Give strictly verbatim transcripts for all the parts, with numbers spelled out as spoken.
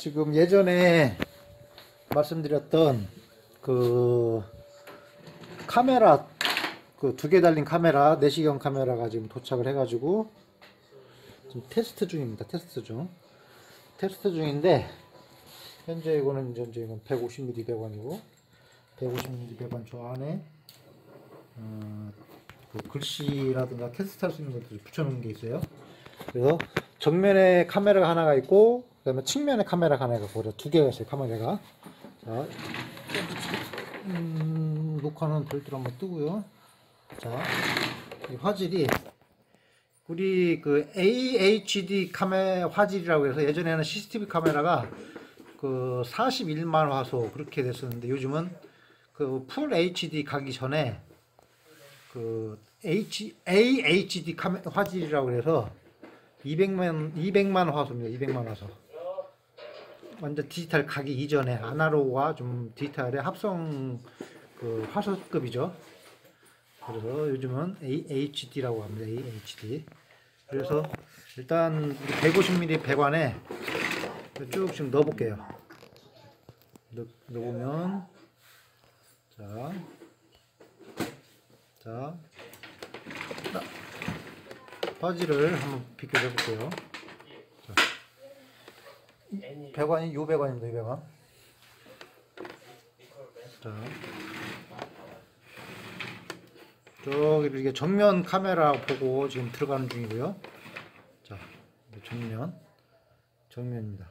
지금 예전에 말씀드렸던 그 카메라, 그 두 개 달린 카메라, 내시경 카메라가 지금 도착을 해가지고 지금 테스트 중입니다. 테스트 중. 테스트 중인데 현재 이거는 이제 이건 백오십 밀리미터 백 원이고 백오십 밀리미터 백 원 저 안에 어, 그 글씨라든가 테스트할 수 있는 것들을 붙여놓은 게 있어요. 그래서 정면에 카메라가 하나가 있고 그 다음에 측면에 카메라가 하나가 있고 두 개가 있어요. 카메라가. 자, 음, 녹화는 별도로 한번 뜨고요. 자, 이 화질이 우리 그 에이에이치디 카메라 화질이라고 해서 예전에는 씨씨티비 카메라가 그 사십일만 화소 그렇게 됐었는데 요즘은 그 풀 에이치디 가기 전에 그 H, 에이에이치디 카메라 화질이라고 해서 이백만, 이백만 화소입니다. 이백만 화소. 완전 디지털 가기 이전에 아날로그와 좀 디지털의 합성 그 화소급이죠. 그래서 요즘은 에이에이치디라고 합니다. 에이에이치디. 그래서 일단 백오십 밀리미터 백 원에 쭉 지금 넣어 볼게요. 넣, 넣으면 자, 자, 화질을 한번 비교해 볼게요. 자, 백 원이 요 백 원입니다. 이 백 원. 자, 저기 이렇게 정면 카메라 보고 지금 들어가는 중이고요. 자, 정면, 정면입니다.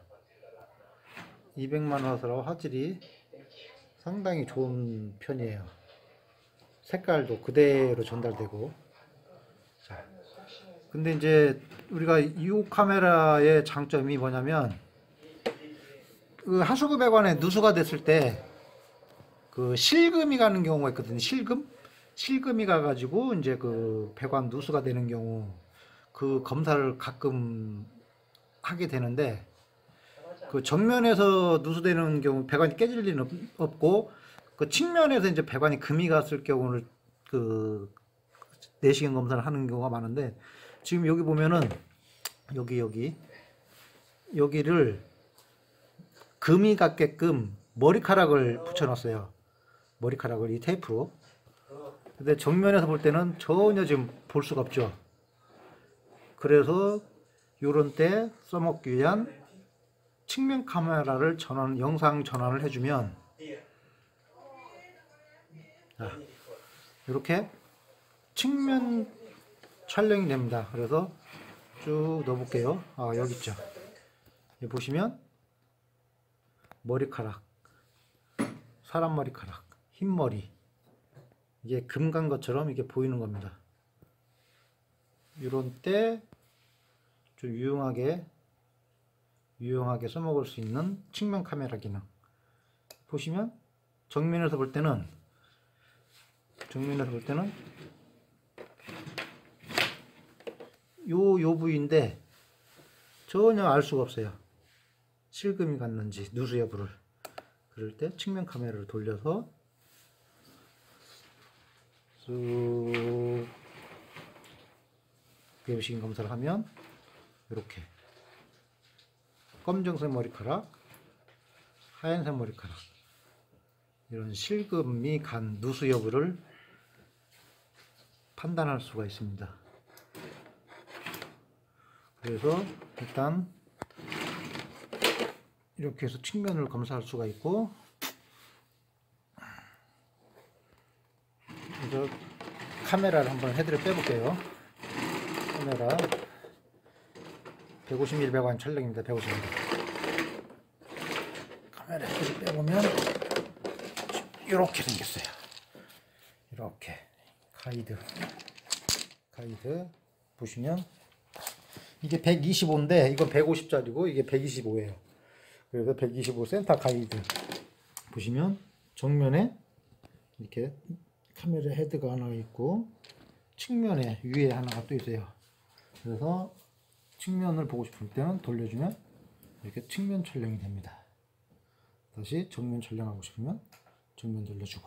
이백만 화소라 화질이 상당히 좋은 편이에요. 색깔도 그대로 전달되고. 자, 근데 이제 우리가 이 카메라의 장점이 뭐냐면 그 하수구 배관에 누수가 됐을 때 그 실금이 가는 경우가 있거든요. 실금? 실금이 가가지고 이제 그 배관 누수가 되는 경우 그 검사를 가끔 하게 되는데 그 정면에서 누수되는 경우 배관이 깨질 리는 없고 그 측면에서 이제 배관이 금이 갔을 경우를 그 내시경 검사를 하는 경우가 많은데 지금 여기 보면은 여기 여기 여기를 금이 갔게끔 머리카락을 붙여놨어요. 머리카락을 이 테이프로. 근데 정면에서 볼 때는 전혀 지금 볼 수가 없죠. 그래서 요런 때 써먹기 위한 측면 카메라를 전원, 영상 전환을 해주면 자, 이렇게 측면 촬영이 됩니다. 그래서 쭉 넣어볼게요. 아, 여기 있죠. 여기 보시면 머리카락, 사람 머리카락, 흰머리 이게 금 간 것처럼 이게 보이는 겁니다. 이런 때 좀 유용하게 유용하게 써먹을 수 있는 측면 카메라 기능. 보시면 정면에서 볼 때는 정면에서 볼 때는 요, 요 부위인데 전혀 알 수가 없어요. 실금이 갔는지 누수 여부를. 그럴 때 측면 카메라를 돌려서 쭉 내시경 검사를 하면 이렇게 검정색 머리카락, 하얀색 머리카락 이런 실금이 간 누수 여부를 판단할 수가 있습니다. 그래서 일단 이렇게 해서 측면을 검사할 수가 있고 그래서 카메라를 한번 헤드를 빼볼게요. 카메라 백오십 밀리미터 백 원 촬영입니다. 백오십 밀리미터 카메라 헤드를 빼보면 이렇게 생겼어요. 이렇게 가이드 가이드 보시면 이게 백이십오인데 이건 백오십짜리고 이게 백이십오예요. 그래서 백이십오 센터 가이드 보시면 정면에 이렇게 카메라 헤드가 하나 있고 측면에 위에 하나가 또 있어요. 그래서 측면을 보고 싶을 때는 돌려주면 이렇게 측면 촬영이 됩니다. 다시 정면 촬영하고 싶으면 정면 돌려주고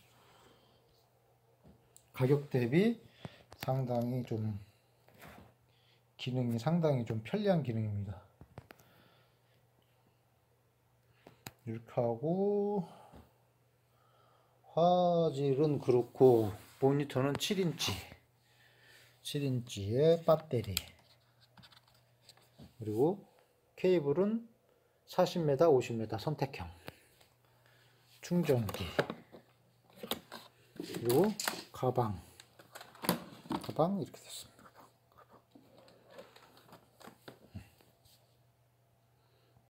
가격 대비 상당히 좀 기능이 상당히 좀 편리한 기능입니다. 이렇게 하고 화질은 그렇고 모니터는 칠 인치 칠 인치의 배터리, 그리고 케이블은 사십 미터 오십 미터 선택형 충전기, 그리고 가방 가방 이렇게 됐습니다.